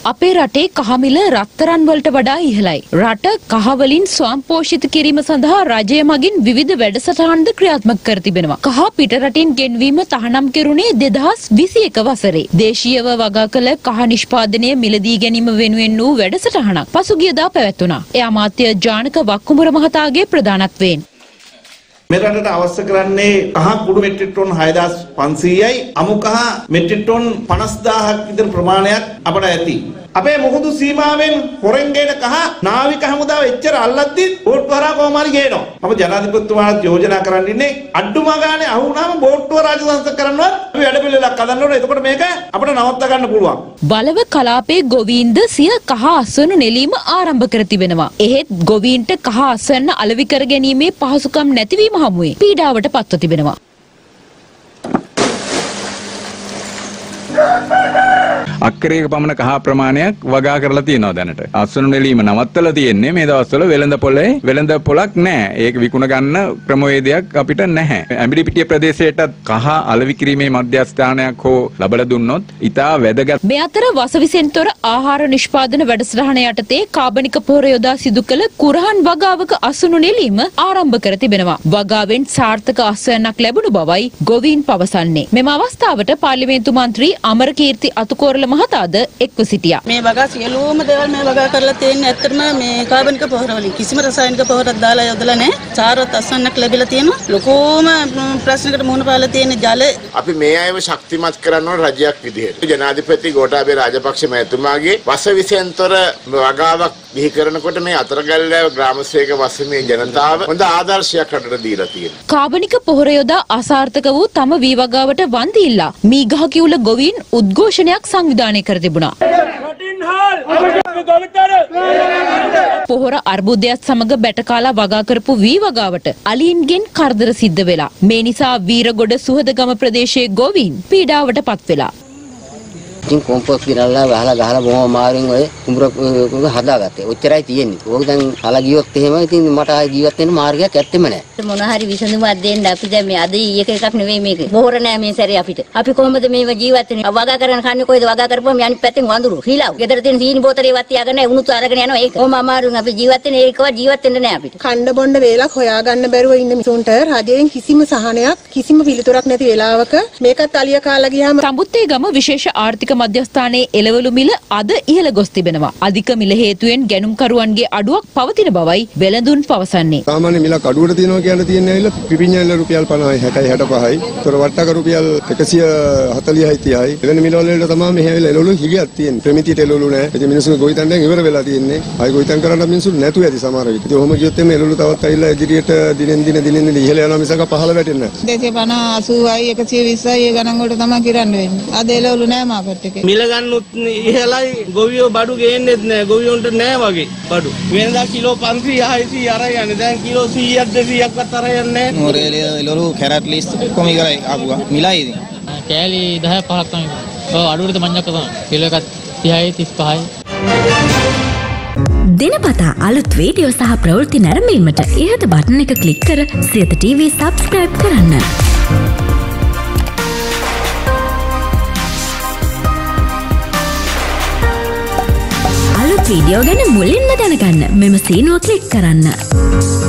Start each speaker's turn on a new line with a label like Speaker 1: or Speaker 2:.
Speaker 1: අපේ රටේ කහ මිල රත්තරන් වලට වඩා ඉහළයි. රට කහ වලින් ස්වයංපෝෂිත කිරීම සඳහා රජය මගින් විවිධ වැඩසටහන්ද ක්‍රියාත්මක කර තිබෙනවා. කහ පිට රටින් ගෙන්වීම තහනම් කෙරුණේ 2021 වසරේ. දේශීයව වගා කළ කහ නිෂ්පාදනය මිලදී ගැනීම වෙනුවෙන් වූ වැඩසටහනක් පසුගියදා පැවැත්වුණා. ඒ අමාත්‍ය ජානක වක්කුඹුර මහතාගේ ප්‍රධානත්වයෙන්.
Speaker 2: මේ රටට අවශ්‍ය කරන්නේ කහ කුඩු මෙට්‍රික් ටොන් 6500යි අමු කහ මෙට්‍රික් ටොන් 50000ක් විතර ප්‍රමාණයක් අපට ඇති. අපේ මුහුදු සීමාවෙන් හොරෙන් ගේන කහ නාවික හමුදාව එච්චර අල්ලද්දි බෝට්ටුව හරහා කොහොම හරි ගේනවා. මම ජනාධිපතිතුමාට යෝජනා කරන්න ඉන්නේ අඩුම ගානේ අහු වුණාම බෝට්ටුව රාජසංස්ථ කරනවත් අපි වැඩ පිළිවෙලක් හදන්න ඕනේ. එතකොට මේක අපිට නවත්ත ගන්න පුළුවන්. බලව කලාපයේ ගොවීන්ද සිය කහ අස්වනු නෙලීම ආරම්භ කර තිබෙනවා. එහෙත් ගොවීන්ට කහ අස්වැන්න අලෙවි කර ගැනීමේ පහසුකම් නැතිවීම හමුවේ පීඩාවට පත්ව තිබෙනවා.
Speaker 3: අක්කරයක පමණ කහ ප්‍රමාණයක් වගා කරලා තියෙනවා දැනට. අස්වනු නෙලීම නවත්තලා තියෙන්නේ මේ දවස්වල වෙළඳ පොලේ වෙළඳ පොලක් නැහැ. ඒක විකුණ ගන්න ක්‍රමවේදයක් අපිට නැහැ. ඇඹිලිපිටිය ප්‍රදේශයටත් කහ අලෙවි කිරීමේ මධ්‍යස්ථානයක් හෝ ලබා දුන්නොත් ඉතා වැදගත්.
Speaker 1: මේ අතර වසවිසෙන් තොර ආහාර නිෂ්පාදන වැඩසටහන යටතේ කාබනික පොහොර යොදා සිදු කළ කුරහන් වගාවක අස්වනු නෙලීම ආරම්භ කර තිබෙනවා. වගාවෙන් සාර්ථක අස්වැන්නක් ලැබුණු බවයි ගොවීන් පවසන්නේ. මෙම අවස්ථාවට පාර්ලිමේන්තු මන්ත්‍රී අමරකීර්ති අතුකෝරළ මහතාද එක්ව සිටියා.
Speaker 4: මේ වගා සියලුම දේවල් මේ වගා කරලා තියෙන්නේ ඇත්තටම මේ කාබනික පොහොර වලින් කිසිම රසායනික පොහොරක් දාලා යොදලා නැහැ. සාරවත් අස්වැන්නක් ලැබිලා තියෙනවා. ලොකෝම ප්‍රශ්නකට මුහුණ පාලා තියෙන ජල
Speaker 5: අපි මේ අයව ශක්තිමත් කරන්න ඕන රජයක් විදිහට. ජනාධිපති ගෝඨාභය රාජපක්ෂ මහතුමාගේ වසවිසෙන්තර වගාවක් බිහි කරනකොට මේ අතරගල්ලාව ග්‍රාමසේක වසමේ ජනතාව හොඳ ආදර්ශයක් රටට දීලා තියෙනවා.
Speaker 1: කාබනික පොහොර යොදා අසාර්ථක වූ තම වී වගාවට වන්දි ඉල්ලා මීගහ කිවුල ගොවීන් උද්ඝෝෂණයක් සංවිධානය කර තිබුණා. පොහොර අර්බුදයත් සමග බැටකාලා වගා කරපු වී වගාවට අලීන්ගෙන් කරදර සිද්ධ වෙලා. මේ නිසා වීරගොඩ සුහදගම ප්‍රදේශයේ ගොවීන් පීඩාවට පත් වෙලා.
Speaker 6: ඉතින් කොම්පෝස්ට් ගිරල්ලා ගහලා බොහොම මාරින් ඔය කුඹුර හදාගත්තේ. ඔච්චරයි තියෙන්නේ. ඕක දැන් අල ගියොත් එහෙම ඉතින් මට ආයි ජීවත් වෙන්න මාර්ගයක් ඇත්තෙම නැහැ.
Speaker 7: මොන හරි විසඳුමක් දෙන්න අපි දැන් මේ අද ඊයක එකක් නෙවෙයි මේක. බොහොර නෑ මේ සැරේ අපිට. අපි කොහොමද මේව ජීවත් වෙන්නේ? වගා කරන කන්නේ කොයිද වගා කරපුවම අනිත් පැත්තෙන් වඳුරු. හිලව්. ගෙදර තියෙන සීනි බෝතලේ වත් තියාගෙන උණුත් අරගෙන යනවා ඒක. කොහොම අමාරුන් අපි ජීවත් වෙන්නේ ඒකවත් ජීවත් වෙන්න නෑ අපිට.
Speaker 4: කණ්ඩ බොණ්ඩ වේලක් හොයාගන්න බැරුව ඉන්න මිසුන්ට රජයෙන් කිසිම සහනයක් කිසිම පිළිතුරක් නැති වෙලාවක මේකත් අලිය කාලා ගියාම
Speaker 1: සම්බුත්තේගම විශේෂ ආර්ථික මධ්‍යස්ථානයේ එළවලු මිල අද ඉහළ ගොස් තිබෙනවා. අධික මිල හේතුවෙන් ගැනුම්කරුවන්ගේ අඩුවක් පවතින බවයි වෙළඳුන් පවසන්නේ.
Speaker 8: සාමාන්‍ය මිලක් අඩුවට තියෙනවා කියන තියෙන්නේ ඇවිල්ලා පිපිඤ්ඤාල රුපියල් 50යි 60යි 65යි. ඒතර වට්ටක රුපියල් 140යි 30යි. එවැනි මිල වල තමයි මෙහි ඇවිල්ලා එළවලු හිගයක් තියෙන්නේ. ප්‍රමිතියට එළවලු නැහැ. ඉතින් මිනිස්සු ගොවිතැන් දැන් ඉවර වෙලා තියෙන්නේ. ආයි ගොවිතැන් කරන්න මිනිස්සු නැතුව ඇති සමහර විට. ඉතින් ඔහොම ගියොත් එමේ එළවලු තවත් ඇවිල්ලා ඉදිරියට දිනෙන් දින ඉහළ යනවා මිසක පහළ වැටෙන්නේ නැහැ.
Speaker 4: 250 80යි 120යි ඒ ගණන් වලට තමයි කිරන්න වෙන්නේ. අද එළවලු නැහැ මාකට් එකේ. මිල ගන්නොත් ඉහළයි ගොවියෝ බඩු ගේන්නෙත් නැහැ. ගොවියොන්ට නැහැ වගේ බඩු. වෙනදා කිලෝ 500 600 අරන් යන්නේ. දැන් කිලෝ 100ක් 200ක්වත් අරන් යන්නේ නැහැ. මොරේලිය එළවලු කැරට් ලිස්ට් කොහොම ඉවරයි ආපුවා. මිලයි ඉතින්. කෑලි 10 15ක් තමයි. ඔව් අඩුවට මඤ්ඤක් තමයි. කිලෝ එකක් 30යි 35යි.
Speaker 9: දිනපතා අලුත් වීඩියෝ සහ ප්‍රවෘත්ති නැරඹීමට ඉහත බටන් එක ක්ලික් කර සියත TV subscribe කරන්න. අලුත් වීඩියෝ ගැන මුලින්ම දැනගන්න මෙම සීනුව ක්ලික් කරන්න.